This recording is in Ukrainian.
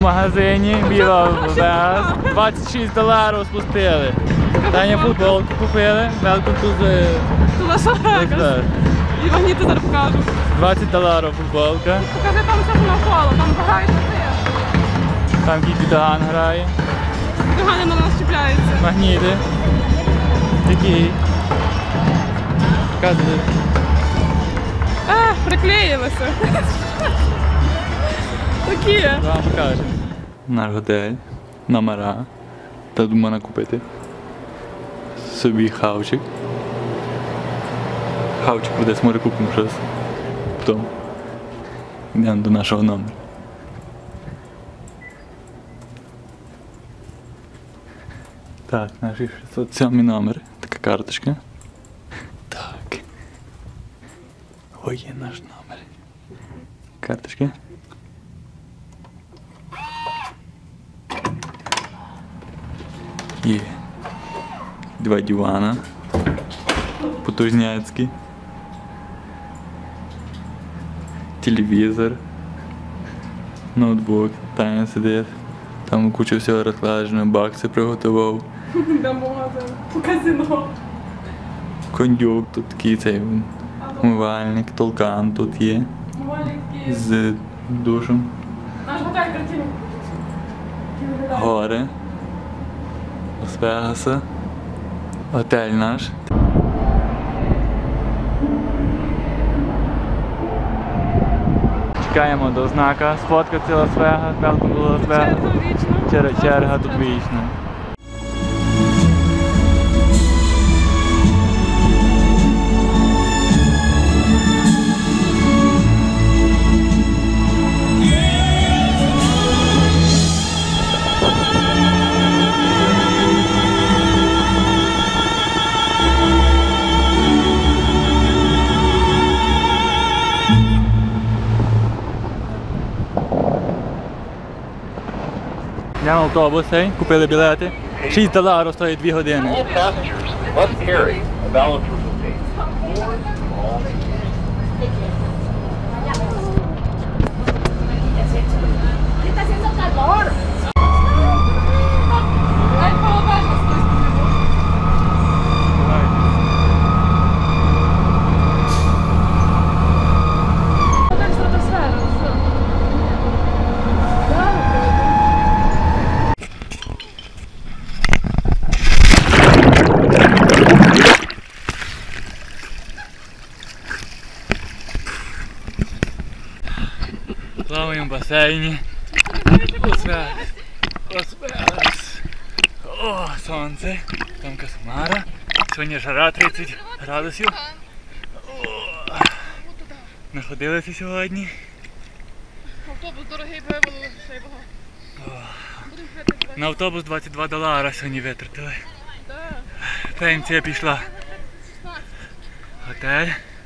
магазині Біла Вегас. $26 спустили. Таня футболку купили. Welcome to the... Лас-Вегас. І магніти зараз покажу. $20 футболка. Покажи там все навколо, там багато є. Там Кіті Даган грає. Доганя на нас чіпляється. Магніти. Такі. Показує. Приклеїлися. Такі. Вам покажемо. Наш готель. Номера. Тут можна купити собі хавчик. Хавчик десь може купимо щось. Потім йдемо до нашого номера. Так, наш 607 номер. Така карточка. Так. Ой, є наш номер. Карточка. Є. Два дивана. Потужняцькі. Телевізор. Ноутбук. Таня сидить. Там куча всього розкладено. Бакси приготував. Дамо казино. Кондюк тут такий цей умивальник, толкан тут є. Маленький. З душем. Наш готель картинку. Гори. Лас-Вегаса. Готель наш. Чекаємо до знака. Сфоткати Лас-Вегас. Welcome to Лас-Вегас. Черга вічно. Черга тут вічна. Йдемо в автобус, купили білети. $6 стоїть 2 години. All passengers must carry a valid proof of payment. Навіть половина стоїть. Готель стратосфера. Плаваємо в басейні. Лас-Вегас. О, сонце. Там Касамара. Сьогодні жара 30 градусів. О, находилися сьогодні. Автобус дорогий, вивели ще й багато. На автобус $22 сьогодні витратили. Так. Пенсія пішла. Готель.